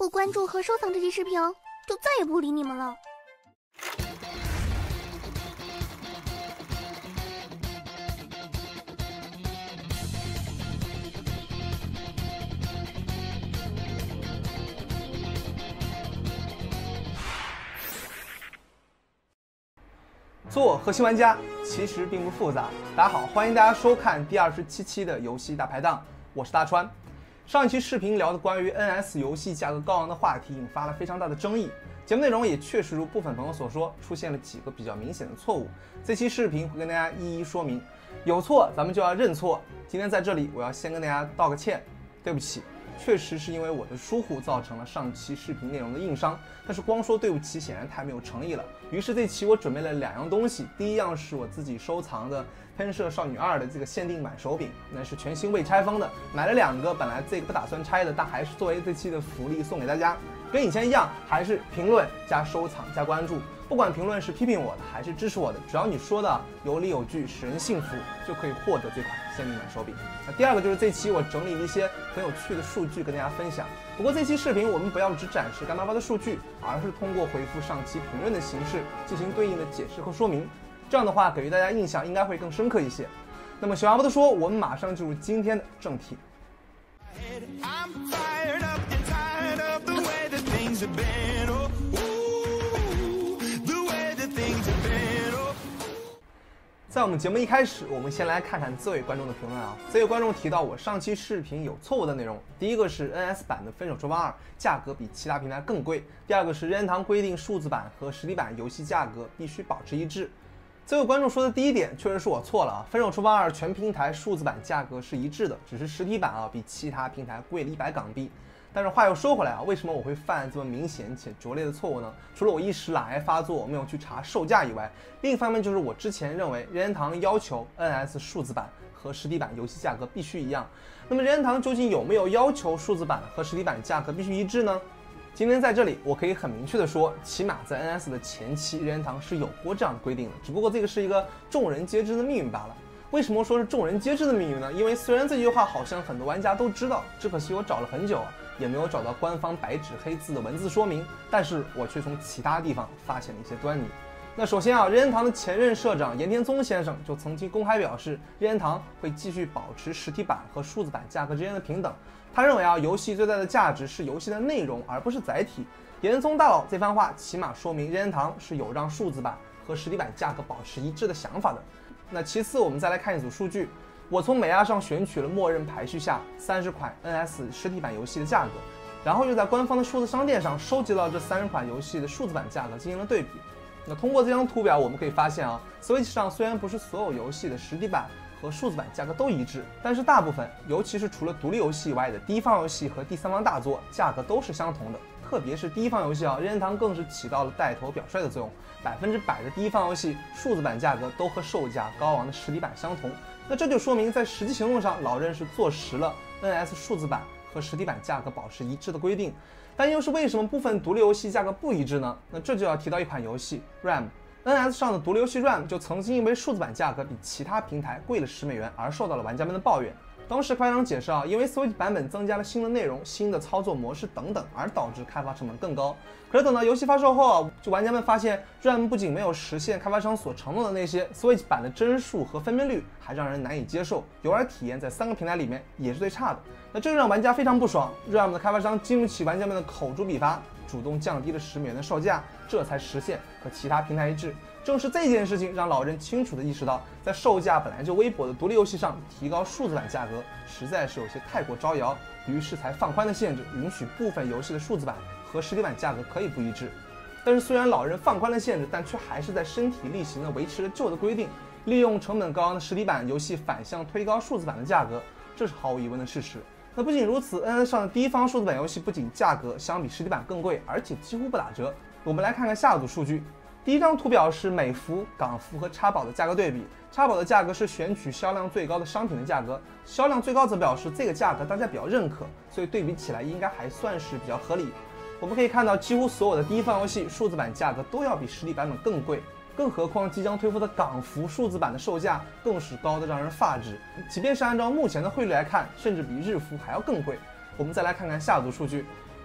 不关注和收藏这期视频，就再也不理你们了。 做核心玩家其实并不复杂。大家好，欢迎大家收看第27期的游戏大排档，我是大川。上一期视频聊的关于 NS 游戏价格高昂的话题引发了非常大的争议，节目内容也确实如部分朋友所说，出现了几个比较明显的错误。这期视频会跟大家一一说明，有错咱们就要认错。今天在这里我要先跟大家道个歉，对不起。确实是因为我的疏忽造成了上期视频内容的硬伤，但是光说对不起显然太没有诚意了。于是这期我准备了2样东西，第一样是我自己收藏的喷射少女2的这个限定版手柄，那是全新未拆封的，买了2个，本来这个不打算拆的，但还是作为这期的福利送给大家。跟以前一样，还是评论加收藏加关注，不管评论是批评我的还是支持我的，只要你说的有理有据，使人信服，就可以获得这款限定版手柄。那第二个就是这期我整理了一些很有趣的数据跟大家分享。不过这期视频我们不要只展示干巴巴的数据，而是通过回复上期评论的形式进行对应的解释和说明，这样的话给予大家印象应该会更深刻一些。那么闲话不多说，我们马上进入今天的正题。在我们节目一开始，我们先来看看这位观众的评论啊。这位观众提到我上期视频有错误的内容，第一个是 NS 版的《分手厨房2》价格比其他平台更贵，第二个是任天堂规定数字版和实体版游戏价格必须保持一致。这位观众说的第一点确实是我错了啊，《分手厨房2》全平台数字版价格是一致的，只是实体版比其他平台贵了100港币。但是话又说回来啊，为什么我会犯这么明显且拙劣的错误呢？除了我一时懒癌发作没有去查售价以外，另一方面就是我之前认为任天堂要求 NS 数字版和实体版游戏价格必须一样。那么任天堂究竟有没有要求数字版和实体版价格必须一致呢？今天在这里我可以很明确的说，起码在 NS 的前期，任天堂是有过这样的规定的，只不过这个是一个众人皆知的秘密罢了。为什么说是众人皆知的秘密呢？因为虽然这句话好像很多玩家都知道，只可惜我找了很久也没有找到官方白纸黑字的文字说明，但是我却从其他地方发现了一些端倪。那首先任天堂的前任社长岩田宗先生就曾经公开表示，任天堂会继续保持实体版和数字版价格之间的平等。他认为游戏最大的价值是游戏的内容，而不是载体。岩田宗大佬这番话起码说明任天堂是有让数字版和实体版价格保持一致的想法的。那其次我们再来看一组数据，我从美亚上选取了默认排序下30款 NS 实体版游戏的价格，然后又在官方的数字商店上收集到这30款游戏的数字版价格进行了对比。那通过这张图表我们可以发现Switch 上虽然不是所有游戏的实体版和数字版价格都一致，但是大部分，尤其是除了独立游戏以外的第一方游戏和第三方大作，价格都是相同的。特别是第一方游戏任天堂更是起到了带头表率的作用，100%的第一方游戏数字版价格都和售价高昂的实体版相同。那这就说明在实际行动上，老任是坐实了 NS 数字版和实体版价格保持一致的规定。但又是为什么部分独立游戏价格不一致呢？那这就要提到一款游戏 RAM。NS 上的独立游戏 RAM 就曾经因为数字版价格比其他平台贵了10美元而受到了玩家们的抱怨。当时开发商解释因为 Switch 版本增加了新的内容、新的操作模式等等，而导致开发成本更高。可是等到游戏发售后就玩家们发现 RAM 不仅没有实现开发商所承诺的那些 Switch 版的帧数和分辨率，还让人难以接受，游玩体验在3个平台里面也是最差的。那这就让玩家非常不爽， RAM 的开发商经不起玩家们的口诛笔伐，主动降低了10美元的售价，这才实现和其他平台一致。正是这件事情让老任清楚地意识到，在售价本来就微薄的独立游戏上提高数字版价格实在是有些太过招摇，于是才放宽了限制，允许部分游戏的数字版和实体版价格可以不一致。但是虽然老任放宽了限制，但却还是在身体力行地维持了旧的规定，利用成本高昂的实体版游戏反向推高数字版的价格，这是毫无疑问的事实。那不仅如此， NS 上的第一方数字版游戏不仅价格相比实体版更贵，而且几乎不打折。我们来看看下组数据。第一张图表是美服、港服和插宝的价格对比，插宝的价格是选取销量最高的商品的价格，销量最高则表示这个价格大家比较认可，所以对比起来应该还算是比较合理。我们可以看到，几乎所有的第一方游戏数字版价格都要比实体版本更贵，更何况即将推出的港服数字版的售价更是高得让人发指，即便是按照目前的汇率来看，甚至比日服还要更贵。我们再来看看下组数据。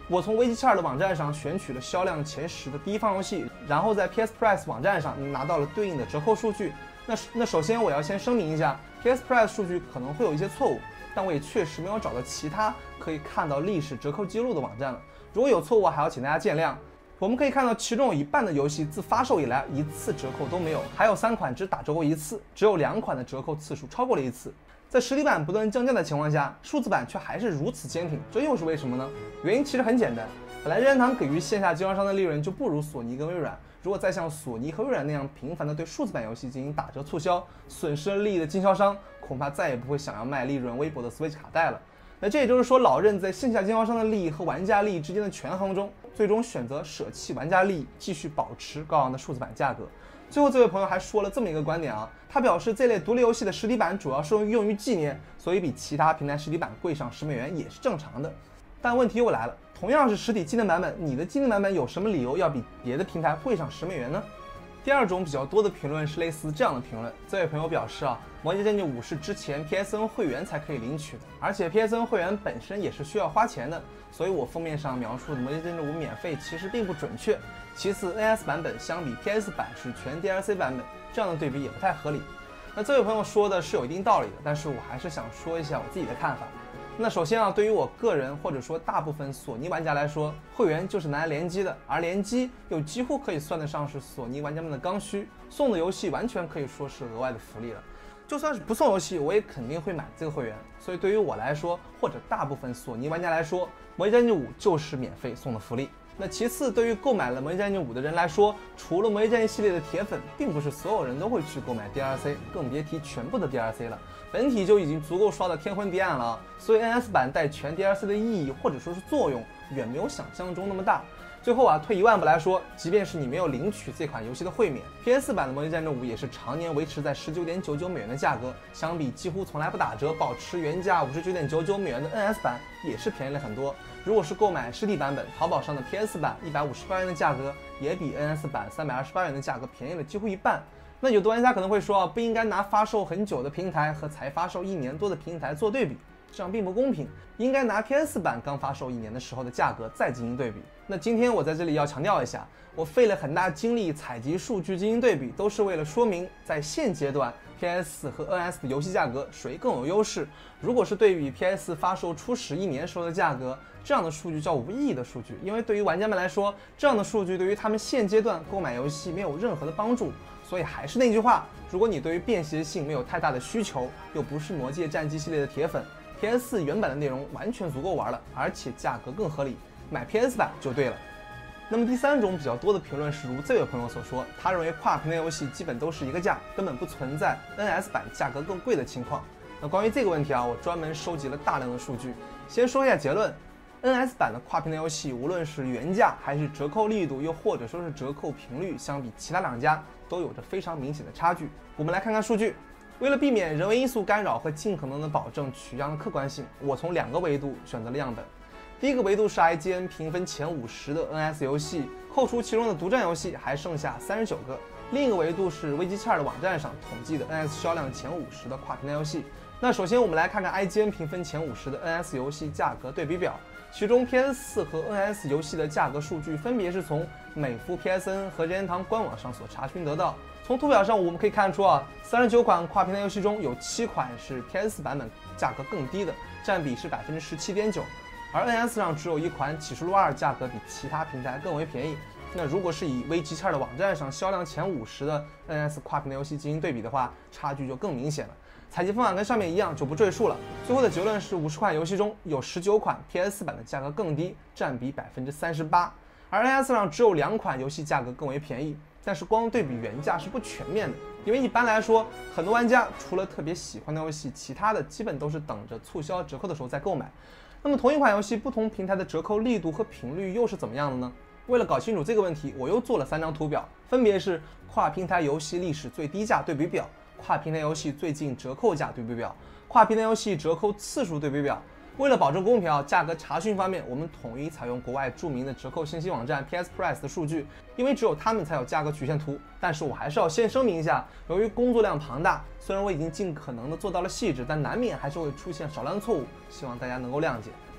我从危机7.2的网站上选取了销量前10的第一方游戏，然后在 PS Price 网站上拿到了对应的折扣数据。那首先我要先声明一下 ，PS Price 数据可能会有一些错误，但我也确实没有找到其他可以看到历史折扣记录的网站了。如果有错误，还要请大家见谅。我们可以看到，其中有一半的游戏自发售以来一次折扣都没有，还有3款只打折过1次，只有2款的折扣次数超过了1次。在实体版不断降价的情况下，数字版却还是如此坚挺，这又是为什么呢？原因其实很简单，本来任天堂给予线下经销商的利润就不如索尼跟微软，如果再像索尼和微软那样频繁的对数字版游戏进行打折促销，损失了利益的经销商恐怕再也不会想要卖利润微薄的 Switch 卡带了。那这也就是说，老任在线下经销商的利益和玩家利益之间的权衡中，最终选择舍弃玩家利益，继续保持高昂的数字版价格。最后，这位朋友还说了这么一个观点啊，他表示这类独立游戏的实体版主要是用于纪念，所以比其他平台实体版贵上$10也是正常的。但问题又来了，同样是实体纪念版本，你的纪念版本有什么理由要比别的平台贵上$10呢？第二种比较多的评论是类似这样的评论，这位朋友表示啊，《魔界战记5》是之前 PSN 会员才可以领取的，而且 PSN 会员本身也是需要花钱的，所以我封面上描述的《魔界战记5》免费其实并不准确。其次 ，NS 版本相比 PS 版是全 DLC 版本，这样的对比也不太合理。那这位朋友说的是有一定道理的，但是我还是想说一下我自己的看法。那首先啊，对于我个人或者说大部分索尼玩家来说，会员就是拿来联机的，而联机又几乎可以算得上是索尼玩家们的刚需，送的游戏完全可以说是额外的福利了。就算是不送游戏，我也肯定会买这个会员。所以对于我来说，或者大部分索尼玩家来说，《魔界战记5》就是免费送的福利。那其次，对于购买了《魔界战记5》的人来说，除了《魔界战记》系列的铁粉，并不是所有人都会去购买 DLC， 更别提全部的 DLC 了。本体就已经足够刷的天昏地暗了，所以 NS 版带全 DLC 的意义或者说是作用，远没有想象中那么大。最后啊，退一万步来说，即便是你没有领取这款游戏的会免 ，PS 版的《魔界战记5》也是常年维持在$19.99的价格，相比几乎从来不打折、保持原价$59.99的 NS 版，也是便宜了很多。如果是购买实体版本，淘宝上的 PS 版158元的价格，也比 NS 版328元的价格便宜了几乎一半。那有的玩家可能会说啊，不应该拿发售很久的平台和才发售1年多的平台做对比，这样并不公平，应该拿 PS 版刚发售1年的时候的价格再进行对比。那今天我在这里要强调一下，我费了很大精力采集数据进行对比，都是为了说明在现阶段 PS 和 NS 的游戏价格谁更有优势。如果是对比 PS 发售初始1年时候的价格，这样的数据叫无意义的数据，因为对于玩家们来说，这样的数据对于他们现阶段购买游戏没有任何的帮助。所以还是那句话，如果你对于便携性没有太大的需求，又不是魔界战记系列的铁粉， PS4 原版的内容完全足够玩了，而且价格更合理，买 PS 版就对了。那么第三种比较多的评论是如这位朋友所说，他认为跨平台游戏基本都是一个价，根本不存在 NS 版价格更贵的情况。那关于这个问题啊，我专门收集了大量的数据。先说一下结论， NS 版的跨平台游戏无论是原价还是折扣力度，又或者说是折扣频率，相比其他2家都有着非常明显的差距。我们来看看数据。为了避免人为因素干扰和尽可能的保证取样的客观性，我从2个维度选择了样本。第一个维度是 IGN 评分前50的 NS 游戏，扣除其中的独占游戏，还剩下39个。另一个维度是危机7.2的网站上统计的 NS 销量前50的跨平台游戏。那首先我们来看看 IGN 评分前50的 NS 游戏价格对比表，其中 PS4 和 NS 游戏的价格数据分别是从美服 PSN 和任天堂官网上所查询得到。从图表上我们可以看出啊，39款跨平台游戏中有7款是 PS 版本价格更低的，占比是17.9%，而 NS 上只有1款《启示录2》价格比其他平台更为便宜。那如果是以危机7的网站上销量前50的 NS 跨平台游戏进行对比的话，差距就更明显了。采集方法跟上面一样，就不赘述了。最后的结论是50款游戏中有19款 PS 版的价格更低，占比38%，而 NS 上只有2款游戏价格更为便宜。但是光对比原价是不全面的，因为一般来说，很多玩家除了特别喜欢的游戏，其他的基本都是等着促销折扣的时候再购买。那么同一款游戏，不同平台的折扣力度和频率又是怎么样的呢？为了搞清楚这个问题，我又做了3张图表，分别是跨平台游戏历史最低价对比表、跨平台游戏最近折扣价对比表、跨平台游戏折扣次数对比表。为了保证公平，价格查询方面，我们统一采用国外著名的折扣信息网站 PS Price 的数据，因为只有他们才有价格曲线图。但是我还是要先声明一下，由于工作量庞大，虽然我已经尽可能的做到了细致，但难免还是会出现少量错误，希望大家能够谅解。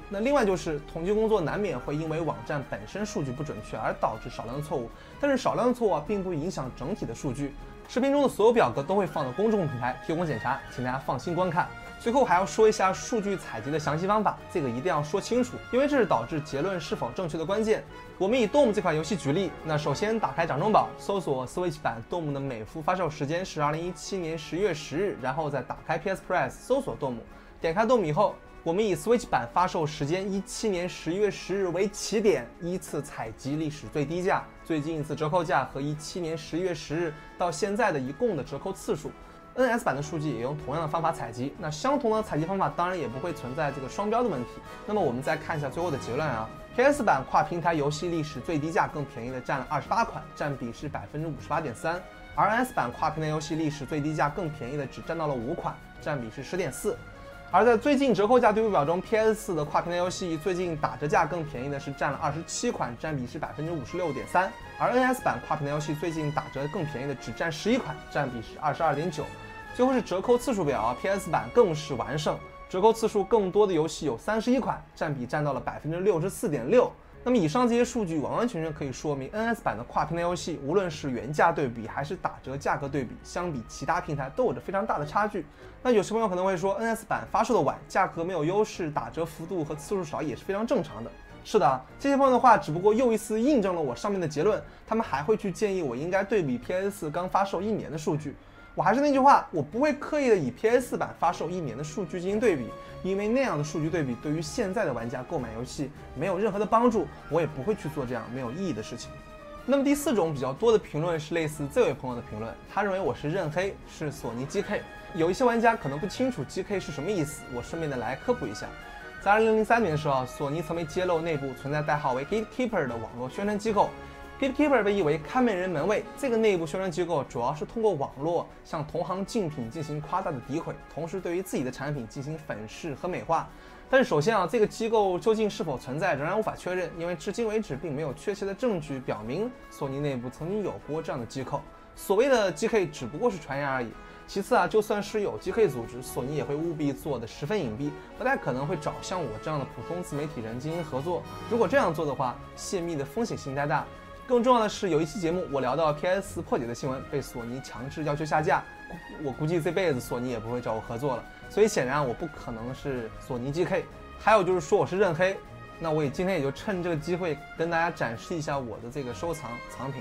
那另外就是统计工作难免会因为网站本身数据不准确而导致少量的错误，但是少量的错误并不影响整体的数据。视频中的所有表格都会放到公众平台提供检查，请大家放心观看。最后还要说一下数据采集的详细方法，这个一定要说清楚，因为这是导致结论是否正确的关键。我们以 Doom 这款游戏举例，那首先打开掌中宝，搜索 Switch 版 Doom 的美服发售时间是2017年11月10日，然后再打开 PS Press 搜索 Doom， 点开 Doom 以后，我们以 Switch 版发售时间17年11月10日为起点，依次采集历史最低价、最近一次折扣价和17年11月10日到现在的一共的折扣次数。NS 版的数据也用同样的方法采集，那相同的采集方法当然也不会存在这个双标的问题。那么我们再看一下最后的结论啊 ，PS 版跨平台游戏历史最低价更便宜的占了28款，占比是58.3%，而 NS 版跨平台游戏历史最低价更便宜的只占到了5款，占比是10.4%。而在最近折扣价对比表中 ，PS4 的跨平台游戏最近打折价更便宜的是占了27款，占比是56.3%，而 NS 版跨平台游戏最近打折更便宜的只占11款，占比是22.9%。最后是折扣次数表 ，PS 版更是完胜，折扣次数更多的游戏有31款，占比占到了64.6%。那么以上这些数据完完全全可以说明 NS 版的跨平台游戏，无论是原价对比还是打折价格对比，相比其他平台都有着非常大的差距。那有些朋友可能会说 NS 版发售的晚，价格没有优势，打折幅度和次数少也是非常正常的。是的，这些朋友的话只不过又一次印证了我上面的结论，他们还会去建议我应该对比 PS4 刚发售1年的数据。我还是那句话，我不会刻意的以 PS4 版发售1年的数据进行对比，因为那样的数据对比对于现在的玩家购买游戏没有任何的帮助，我也不会去做这样没有意义的事情。那么第4种比较多的评论是类似这位朋友的评论，他认为我是认黑，是索尼 GK。有一些玩家可能不清楚 GK 是什么意思，我顺便的来科普一下。在2003年的时候，索尼曾被揭露内部存在代号为 Gatekeeper 的网络宣传机构。Gatekeeper 被译为看门人门卫，这个内部宣传机构主要是通过网络向同行竞品进行夸大的诋毁，同时对于自己的产品进行粉饰和美化。但是首先这个机构究竟是否存在仍然无法确认，因为至今为止并没有确切的证据表明索尼内部曾经有过这样的机构。所谓的 GK 只不过是传言而已。其次就算是有 GK 组织，索尼也会务必做得十分隐蔽，不太可能会找像我这样的普通自媒体人进行合作。如果这样做的话，泄密的风险性太大。更重要的是，有一期节目我聊到 PS4 破解的新闻，被索尼强制要求下架，我估计这辈子索尼也不会找我合作了。所以显然我不可能是索尼 GK。还有就是说我是认黑，那我今天也就趁这个机会跟大家展示一下我的这个收藏品。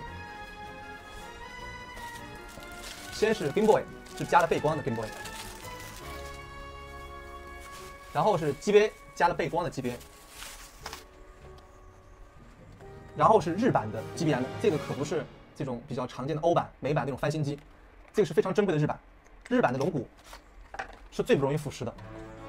先是 Game Boy， 是加了背光的 Game Boy， 然后是 GBA， 加了背光的 GBA。然后是日版的 GBM， 这个可不是这种比较常见的欧版、美版那种翻新机，这个是非常珍贵的日版。日版的龙骨是最不容易腐蚀的。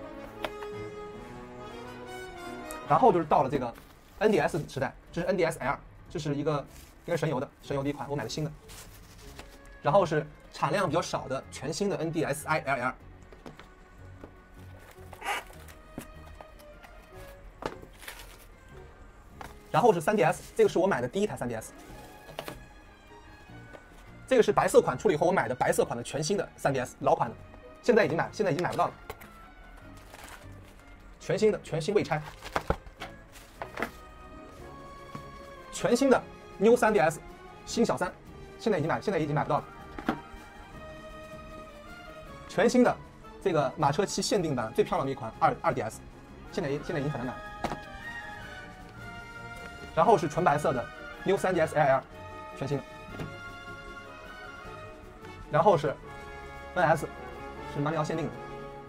然后就是到了这个 NDS 时代，这是 NDS-L， 这是一个应该是神游的一款，我买的新的。然后是产量比较少的全新的 NDS-ILL。然后是 3DS， 这个是我买的第一台 3DS， 这个是白色款处理后我买的白色款的全新的 3DS， 老款的，现在已经买不到了，全新未拆，全新的 New 3DS， 新小3，现在已经买不到了，全新的这个马车七限定版最漂亮的一款2DS， 现在已经很难买了。然后是纯白色的 New 3DS LL， 全新的。然后是 NS， 是马里奥限定的。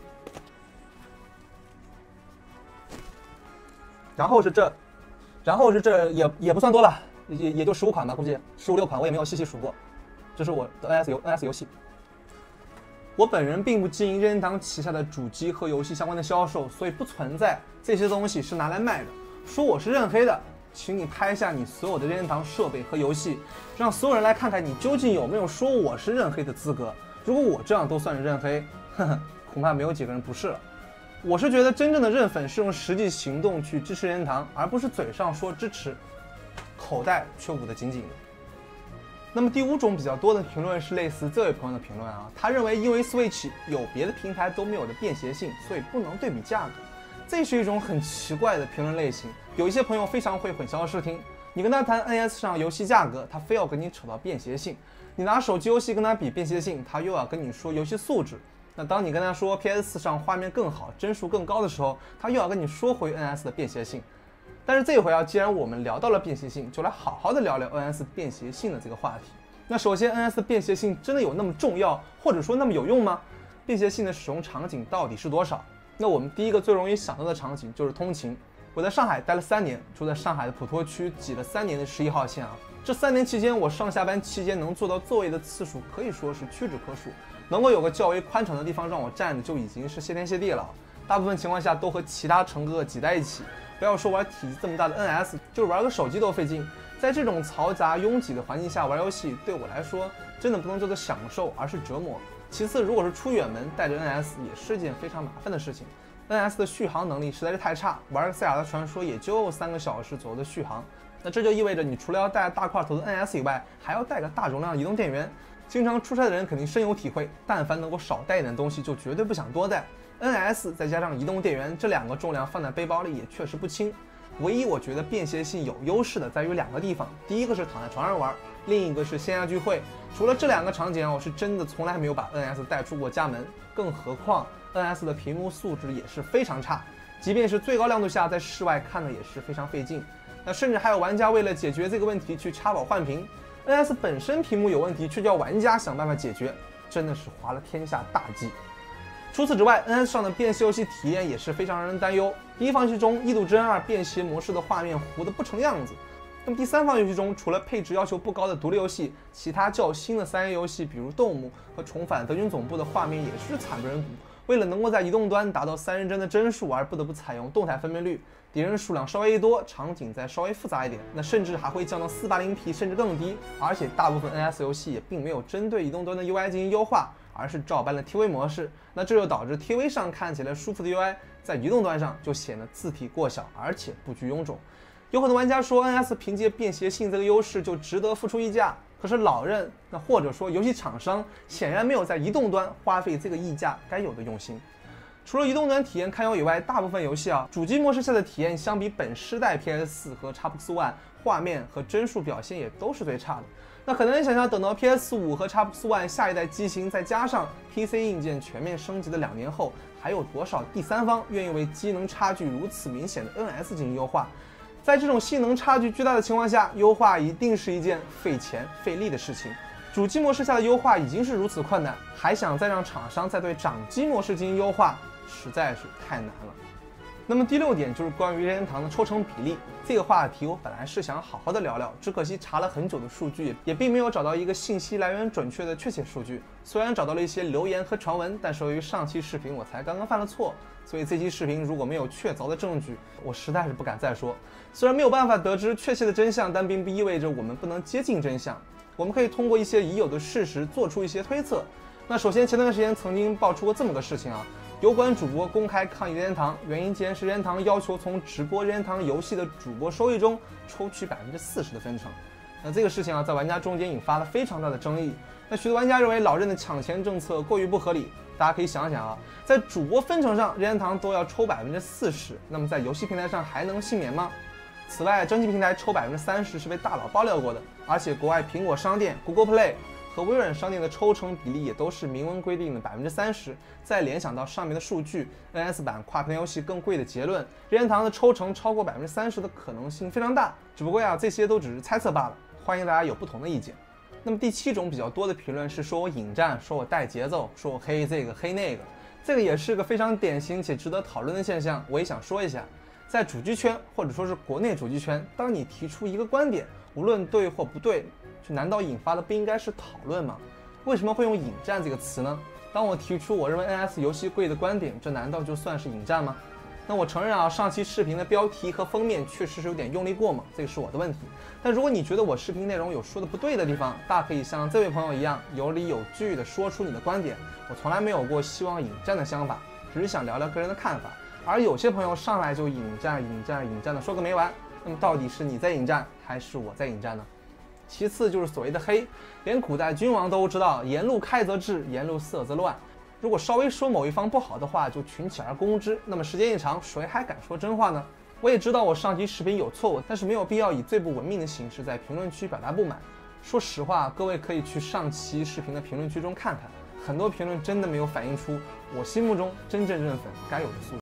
然后是这也不算多了，也就15款吧，估计15、16款，我也没有细细数过。这是我的 NS 游戏。我本人并不经营任天堂旗下的主机和游戏相关的销售，所以不存在这些东西是拿来卖的。说我是认黑的，请你拍下你所有的任天堂设备和游戏，让所有人来看看你究竟有没有说我是认黑的资格。如果我这样都算是认黑，恐怕没有几个人不是了。我是觉得真正的认粉是用实际行动去支持任天堂，而不是嘴上说支持，口袋却捂得紧紧的。那么第5种比较多的评论是类似这位朋友的评论他认为因为 Switch 有别的平台都没有的便携性，所以不能对比价格。 这是一种很奇怪的评论类型。有一些朋友非常会混淆视听，你跟他谈 NS 上游戏价格，他非要跟你扯到便携性；你拿手机游戏跟他比便携性，他又要跟你说游戏素质。那当你跟他说 PS4 上画面更好、帧数更高的时候，他又要跟你说回 NS 的便携性。但是这回既然我们聊到了便携性，就来好好的聊聊 NS 便携性的这个话题。那首先 ，NS 的便携性真的有那么重要，或者说那么有用吗？便携性的使用场景到底是多少？那我们第一个最容易想到的场景就是通勤。我在上海待了3年，住在上海的普陀区，挤了3年的11号线啊。这3年期间，我上下班期间能坐到座位的次数可以说是屈指可数，能够有个较为宽敞的地方让我站着就已经是谢天谢地了。大部分情况下都和其他乘客挤在一起，不要说玩体积这么大的 NS， 就是玩个手机都费劲。在这种嘈杂拥挤的环境下玩游戏，对我来说真的不能叫做享受，而是折磨。其次，如果是出远门带着 NS 也是件非常麻烦的事情。NS 的续航能力实在是太差，玩个塞尔达传说也就3个小时左右的续航。那这就意味着你除了要带大块头的 NS 以外，还要带个大容量的移动电源。经常出差的人肯定深有体会，但凡能够少带一点东西，就绝对不想多带。NS 再加上移动电源，这2个重量放在背包里也确实不轻。唯一我觉得便携性有优势的在于2个地方，第一个是躺在床上玩，另一个是线下聚会。除了这2个场景，我是真的从来没有把 NS 带出过家门，更何况 NS 的屏幕素质也是非常差，即便是最高亮度下，在室外看的也是非常费劲。那甚至还有玩家为了解决这个问题去插宝换屏。NS 本身屏幕有问题，却叫玩家想办法解决，真的是滑了天下大稽。除此之外 ，NS 上的便携游戏体验也是非常让人担忧。第一方游戏中，《异度之刃2》便携模式的画面糊得不成样子。那么第3方游戏中，除了配置要求不高的独立游戏，其他较新的3A 游戏，比如《动物》和《重返德军总部》的画面也是惨不忍睹。为了能够在移动端达到3人帧的帧数，而不得不采用动态分辨率，敌人数量稍微一多，场景再稍微复杂一点，那甚至还会降到480p甚至更低。而且大部分 NS 游戏也并没有针对移动端的 UI 进行优化，而是照搬了 TV 模式。那这就导致 TV 上看起来舒服的 UI， 在移动端上就显得字体过小，而且布局臃肿。有很多玩家说 NS 凭借便携性这个优势就值得付出溢价，可是老任或者说游戏厂商显然没有在移动端花费这个溢价该有的用心。除了移动端体验堪忧以外，大部分游戏主机模式下的体验相比本世代 PS4 和 Xbox One 画面和帧数表现也都是最差的。那很难想象，等到 PS5 和 Xbox One 下一代机型再加上 PC 硬件全面升级的2年后，还有多少第三方愿意为机能差距如此明显的 NS 进行优化？在这种性能差距巨大的情况下，优化一定是一件费钱费力的事情。主机模式下的优化已经是如此困难，还想再让厂商再对掌机模式进行优化，实在是太难了。那么第6点就是关于任天堂的抽成比例。这个话题我本来是想好好的聊聊，只可惜查了很久的数据，也并没有找到一个信息来源准确的确切数据。虽然找到了一些留言和传闻，但是由于上期视频我才刚刚犯了错，所以这期视频如果没有确凿的证据，我实在是不敢再说。虽然没有办法得知确切的真相，但并不意味着我们不能接近真相。我们可以通过一些已有的事实做出一些推测。那首先，前段时间曾经爆出过这么个事情油管主播公开抗议任天堂，原因竟然是任天堂要求从直播任天堂游戏的主播收益中抽取40%的分成。那这个事情在玩家中间引发了非常大的争议。那许多玩家认为老任的抢钱政策过于不合理。大家可以想想在主播分成上，任天堂都要抽40%，那么在游戏平台上还能幸免吗？此外，蒸汽平台抽30%是被大佬爆料过的，而且国外苹果商店、Google Play 和微软商店的抽成比例也都是明文规定的30%。再联想到上面的数据 ，NS 版跨屏游戏更贵的结论，任天堂的抽成超过30%的可能性非常大。只不过这些都只是猜测罢了，欢迎大家有不同的意见。那么第7种比较多的评论是说我引战，说我带节奏，说我黑这个黑那个，这个也是个非常典型且值得讨论的现象，我也想说一下。在主机圈或者说是国内主机圈，当你提出一个观点，无论对或不对，就难道引发的不应该是讨论吗？为什么会用引战这个词呢？当我提出我认为 NS 游戏贵的观点，这难道就算是引战吗？那我承认上期视频的标题和封面确实是有点用力过猛，这个是我的问题。但如果你觉得我视频内容有说的不对的地方，大可以像这位朋友一样有理有据的说出你的观点。我从来没有过希望引战的想法，只是想聊聊个人的看法。而有些朋友上来就引战的说个没完，那么到底是你在引战还是我在引战呢？其次就是所谓的黑，连古代君王都知道，沿路开则治，沿路色则乱。 如果稍微说某一方不好的话就群起而攻之，那么时间一长，谁还敢说真话呢？我也知道我上期视频有错误，但是没有必要以最不文明的形式在评论区表达不满。说实话，各位可以去上期视频的评论区中看看，很多评论真的没有反映出我心目中真正认粉该有的素质。